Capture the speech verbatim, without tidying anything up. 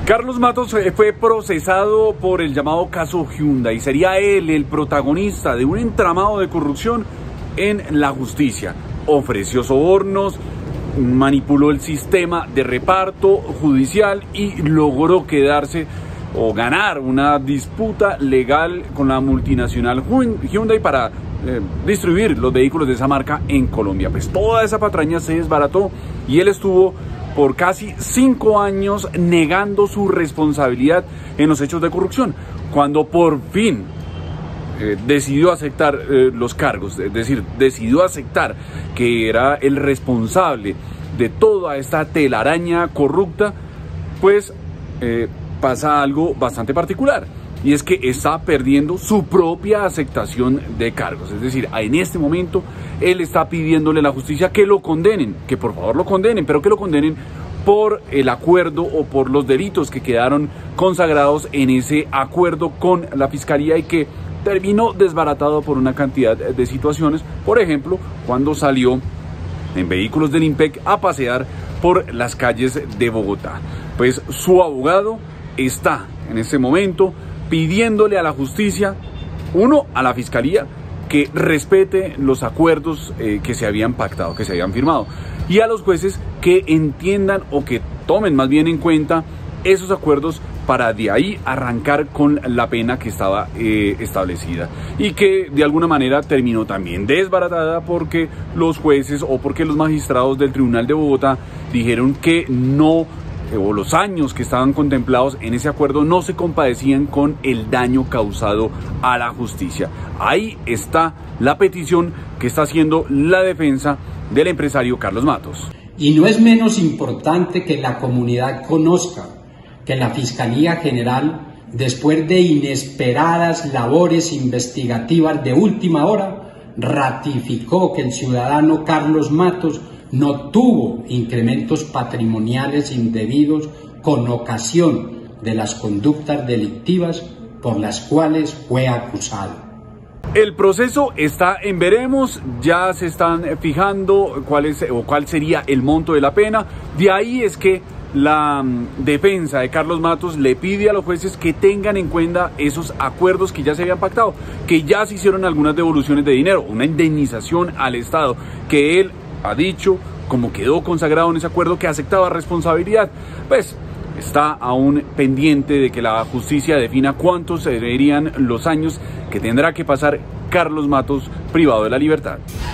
Carlos Matos fue procesado por el llamado caso Hyundai y sería él el protagonista de un entramado de corrupción en la justicia. Ofreció sobornos, manipuló el sistema de reparto judicial y logró quedarse o ganar una disputa legal con la multinacional Hyundai para eh, distribuir los vehículos de esa marca en Colombia. Pues toda esa patraña se desbarató y él estuvo por casi cinco años negando su responsabilidad en los hechos de corrupción, cuando por fin eh, decidió aceptar eh, los cargos, es decir, decidió aceptar que era el responsable de toda esta telaraña corrupta, pues eh, pasa algo bastante particular, y es que está perdiendo su propia aceptación de cargos. Es decir, en este momento él está pidiéndole a la justicia que lo condenen, que por favor lo condenen, pero que lo condenen por el acuerdo o por los delitos que quedaron consagrados en ese acuerdo con la fiscalía y que terminó desbaratado por una cantidad de situaciones. Por ejemplo, cuando salió en vehículos del IMPEC a pasear por las calles de Bogotá. Pues su abogado está en este momento pidiéndole a la justicia, uno, a la fiscalía, que respete los acuerdos eh, que se habían pactado, que se habían firmado, y a los jueces que entiendan o que tomen más bien en cuenta esos acuerdos para de ahí arrancar con la pena que estaba eh, establecida y que de alguna manera terminó también desbaratada porque los jueces o porque los magistrados del Tribunal de Bogotá dijeron que no, o los años que estaban contemplados en ese acuerdo no se compadecían con el daño causado a la justicia. Ahí está la petición que está haciendo la defensa del empresario Carlos Matos. Y no es menos importante que la comunidad conozca que la Fiscalía General, después de inesperadas labores investigativas de última hora, ratificó que el ciudadano Carlos Matos no tuvo incrementos patrimoniales indebidos con ocasión de las conductas delictivas por las cuales fue acusado. El proceso está en veremos, ya se están fijando cuál es o cuál sería el monto de la pena. De ahí es que la defensa de Carlos Matos le pide a los jueces que tengan en cuenta esos acuerdos que ya se habían pactado, que ya se hicieron algunas devoluciones de dinero, una indemnización al Estado, que él ha dicho, como quedó consagrado en ese acuerdo, que aceptaba responsabilidad. Pues está aún pendiente de que la justicia defina cuántos serían los años que tendrá que pasar Carlos Matos privado de la libertad.